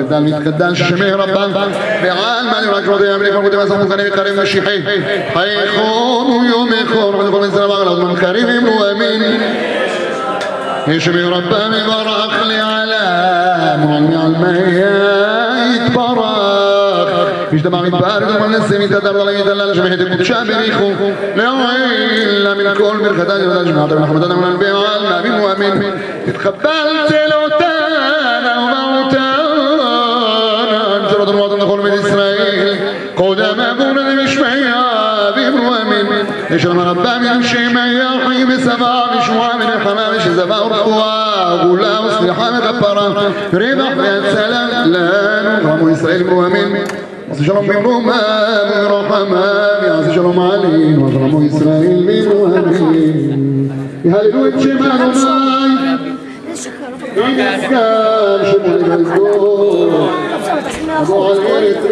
מתגדל מתגדל ששמי רבם ועל מה נראה כבודי המלך מלכותי מהסמכות כנראה קרים משיחי חייכון ויומכון עד כל ישראל אמר לזמן קרים אמרו אמין שמי רבם יברך לי עליהם על מה יתברך משדבר יתברך ומנסים יתדר ולא יתדלל שמי חטא קודשה בריחו לעילה מן כל ברכתה של שמעת וחמדת אמנן בעל מאמין ואמין תתקבל צלותנה ומעותנה צלות המועטון לכל בית ישראל קודם אבונה למשמעיה ואמרו אמין ישלם רבם ימשימה יחי וסבא ושמוע ונחמה ושזבה ורפואה גאולה וסליחה וכפרה רווח והצלה לנו רמו ישראל אמרו אמין עשי שלום במרומה ורחמה יעשי שלום עלינו אז רמו ישראל אמרו אמין יהללו את שם אדוני ויזכר שמו לבלבו אבו על ארץ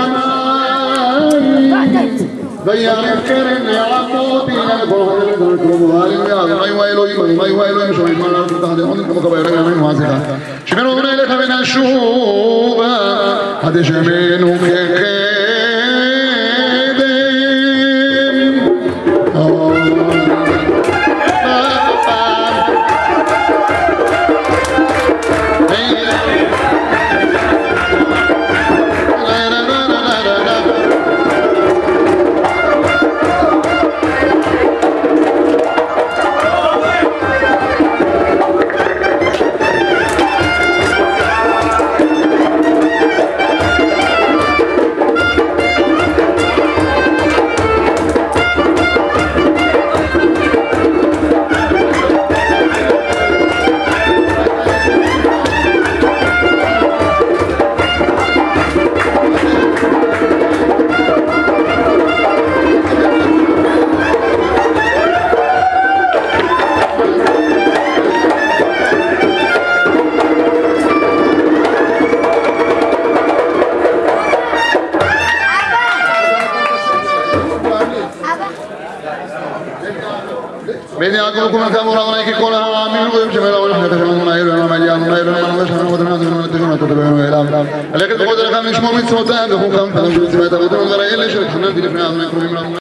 ושמיים ויערב קרן לעמוד إلى الفرح الكرمها للمياه أيها إلهي أيها إلهي شمعي ما نعرف تحت الحضن كما كبير من واسطة شمعنا إليك من الشوب هذا شمعنا كقدم بين يعقوبكم الكامور عليك كل عامل ويمشي ولا ونحن تفهمون ما يرون ما يجان ما يرون ما نشهد ودنا من تجون تتبعون إلى لكن تقول لك مش مؤمن سوتان بهم كم فنجوا سمعت بدون غير إلا شرك حنا في الفنان